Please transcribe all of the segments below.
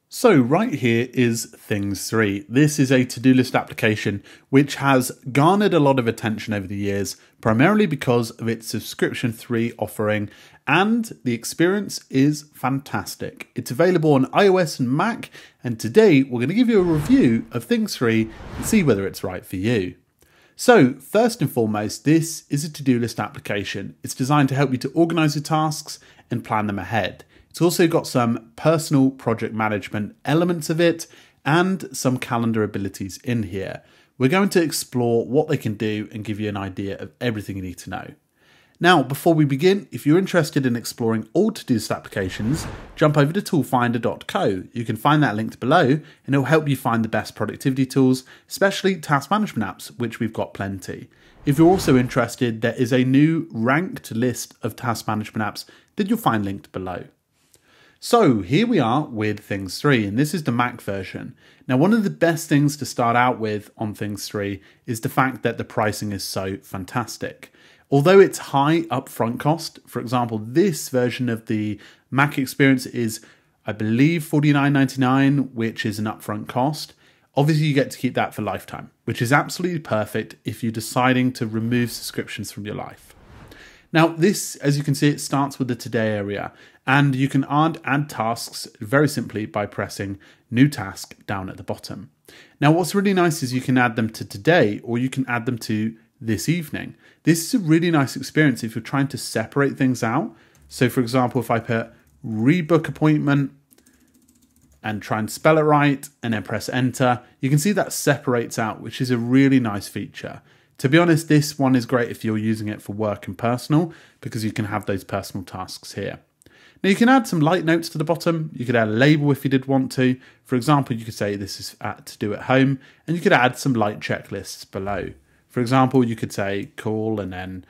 So right here is Things 3. This is a to-do list application which has garnered a lot of attention over the years, primarily because of its subscription 3 offering, and the experience is fantastic. It's available on iOS and Mac, and today we're going to give you a review of Things 3 and see whether it's right for you. So first and foremost, this is a to-do list application. It's designed to help you to organize your tasks and plan them ahead. It's also got some personal project management elements of it and some calendar abilities in here. We're going to explore what they can do and give you an idea of everything you need to know. Now, before we begin, if you're interested in exploring all to-do list applications, jump over to toolfinder.xyz. You can find that linked below and it'll help you find the best productivity tools, especially task management apps, which we've got plenty. If you're also interested, there is a new ranked list of task management apps that you'll find linked below. So here we are with Things 3, and this is the Mac version. Now, one of the best things to start out with on Things 3 is the fact that the pricing is so fantastic. Although it's high upfront cost, for example, this version of the Mac experience is, I believe, $49.99, which is an upfront cost. Obviously, you get to keep that for lifetime, which is absolutely perfect if you're deciding to remove subscriptions from your life. Now, this, as you can see, it starts with the Today area, and you can add tasks very simply by pressing New Task down at the bottom. Now, what's really nice is you can add them to today, or you can add them to this evening. This is a really nice experience if you're trying to separate things out. So, for example, if I put rebook appointment and try and spell it right, and then press Enter, you can see that separates out, which is a really nice feature. To be honest, this one is great if you're using it for work and personal, because you can have those personal tasks here. Now, you can add some light notes to the bottom. You could add a label if you did want to. For example, you could say this is to do at home, and you could add some light checklists below. For example, you could say call and then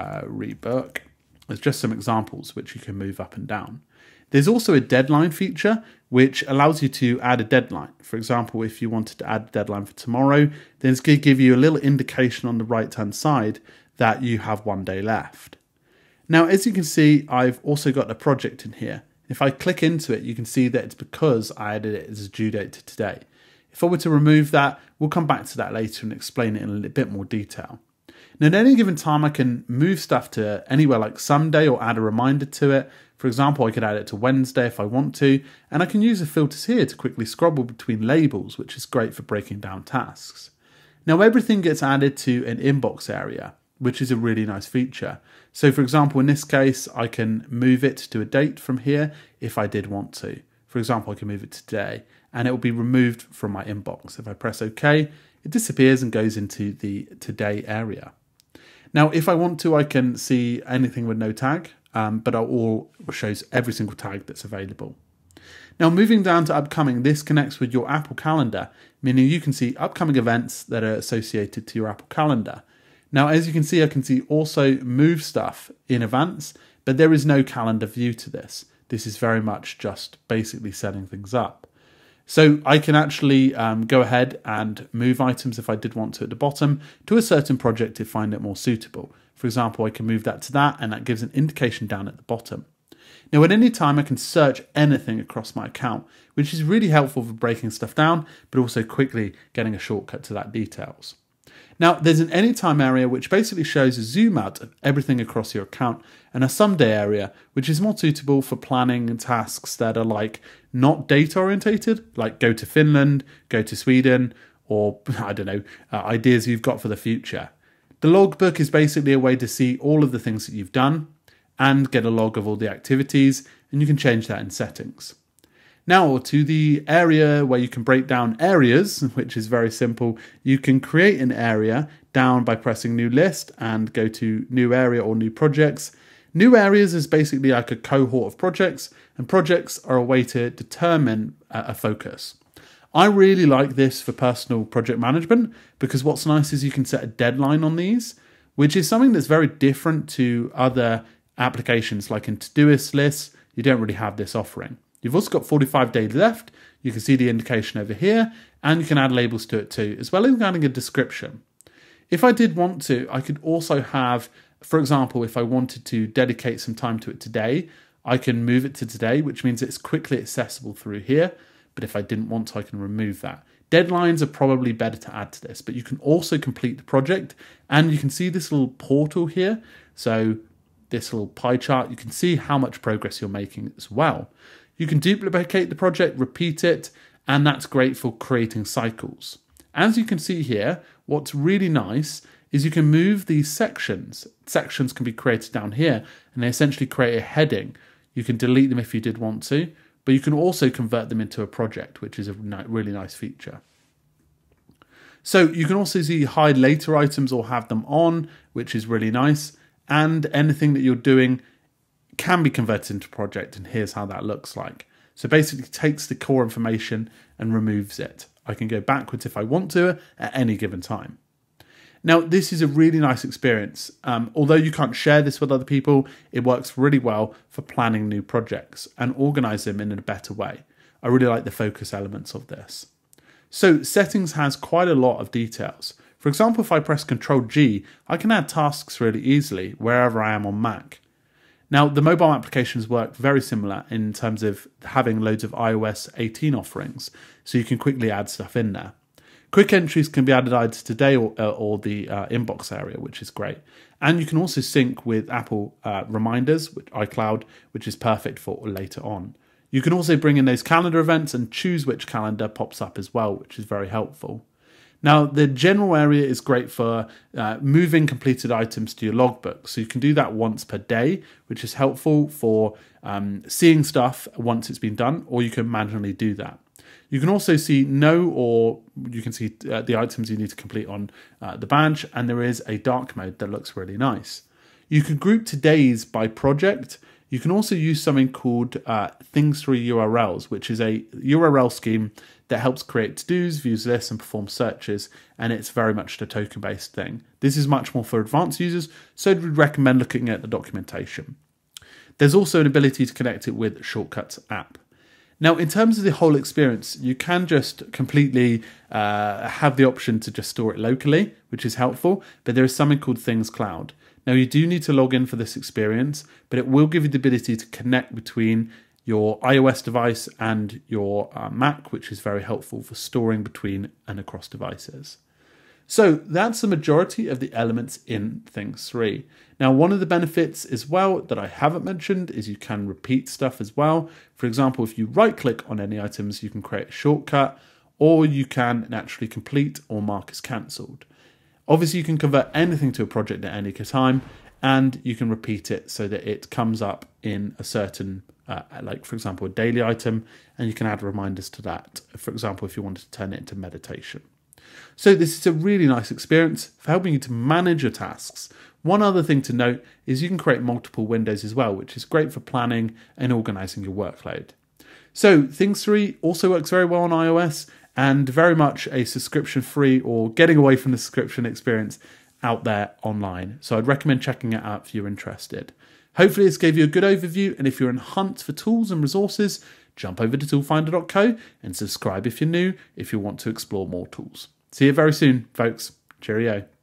rebook. There's just some examples which you can move up and down. There's also a deadline feature which allows you to add a deadline. For example, if you wanted to add a deadline for tomorrow, then it's going to give you a little indication on the right-hand side that you have 1 day left. Now, as you can see, I've also got a project in here. If I click into it, you can see that it's because I added it as a due date to today. If I were to remove that, we'll come back to that later and explain it in a little bit more detail. Now, at any given time, I can move stuff to anywhere like someday or add a reminder to it. For example, I could add it to Wednesday if I want to, and I can use the filters here to quickly scroll between labels, which is great for breaking down tasks. Now, everything gets added to an inbox area, which is a really nice feature. So, for example, in this case, I can move it to a date from here if I did want to. For example, I can move it to today, and it will be removed from my inbox. If I press OK, it disappears and goes into the Today area. Now, if I want to, I can see anything with no tag, but it all shows every single tag that's available. Now, moving down to upcoming, this connects with your Apple Calendar, meaning you can see upcoming events that are associated to your Apple Calendar. Now, as you can see, I can see also move stuff in advance, but there is no calendar view to this. This is very much just basically setting things up. So I can actually go ahead and move items if I did want to at the bottom to a certain project to find it more suitable. For example, I can move that to that, and that gives an indication down at the bottom. Now, at any time, I can search anything across my account, which is really helpful for breaking stuff down, but also quickly getting a shortcut to that details. Now, there's an anytime area which basically shows a zoom out of everything across your account, and a someday area which is more suitable for planning tasks that are like not data orientated, like go to Finland, go to Sweden, or I don't know, ideas you've got for the future. The logbook is basically a way to see all of the things that you've done and get a log of all the activities, and you can change that in settings. Now, to the area where you can break down areas, which is very simple. You can create an area down by pressing New List and go to New Area or New Projects. New areas is basically like a cohort of projects, and projects are a way to determine a focus. I really like this for personal project management because what's nice is you can set a deadline on these, which is something that's very different to other applications like in Todoist lists. You don't really have this offering. You've also got 45 days left. You can see the indication over here, and you can add labels to it too, as well as adding a description. If I did want to, I could also have, for example, if I wanted to dedicate some time to it today, I can move it to today, which means it's quickly accessible through here. but if I didn't want to, I can remove that. Deadlines are probably better to add to this, but you can also complete the project, and you can see this little portal here. So this little pie chart, you can see how much progress you're making as well. You can duplicate the project, repeat it, and that's great for creating cycles. As you can see here, what's really nice is you can move these sections. Sections can be created down here, and they essentially create a heading. You can delete them if you did want to, but you can also convert them into a project, which is a really nice feature. So you can also see hide later items or have them on, which is really nice. And anything that you're doing can be converted into a project, and here's how that looks like. So basically it takes the core information and removes it. I can go backwards if I want to at any given time. Now, this is a really nice experience. Although you can't share this with other people, it works really well for planning new projects and organize them in a better way. I really like the focus elements of this. So settings has quite a lot of details. For example, if I press Ctrl G, I can add tasks really easily wherever I am on Mac. Now, the mobile applications work very similar in terms of having loads of iOS 18 offerings, so you can quickly add stuff in there. Quick entries can be added either today or the inbox area, which is great. And you can also sync with Apple reminders, with iCloud, which is perfect for later on. You can also bring in those calendar events and choose which calendar pops up as well, which is very helpful. Now, the general area is great for moving completed items to your logbook. So you can do that once per day, which is helpful for seeing stuff once it's been done, or you can manually do that. You can also see you can see the items you need to complete on the badge, and there is a dark mode that looks really nice. You can group today's by project. You can also use something called Things3 URLs, which is a URL scheme that helps create to-dos, views lists, and perform searches, and it's very much the token-based thing. This is much more for advanced users, so we'd recommend looking at the documentation. There's also an ability to connect it with Shortcuts app. Now, in terms of the whole experience, you can just completely have the option to just store it locally, which is helpful, but there is something called Things Cloud. Now, you do need to log in for this experience, but it will give you the ability to connect between your iOS device and your Mac, which is very helpful for storing between and across devices. So that's the majority of the elements in Things3. Now, one of the benefits as well that I haven't mentioned is you can repeat stuff as well. For example, if you right click on any items, you can create a shortcut, or you can naturally complete or mark as cancelled. Obviously, you can convert anything to a project at any time, and you can repeat it so that it comes up in a certain, like for example, a daily item, and you can add reminders to that. For example, if you wanted to turn it into meditation. So this is a really nice experience for helping you to manage your tasks. One other thing to note is you can create multiple windows as well, which is great for planning and organizing your workload. So Things3 also works very well on iOS, and very much a subscription-free or getting away from the subscription experience out there online. So I'd recommend checking it out if you're interested. Hopefully this gave you a good overview, and if you're in hunt for tools and resources, jump over to toolfinder.co and subscribe if you're new, if you want to explore more tools. See you very soon, folks. Cheerio.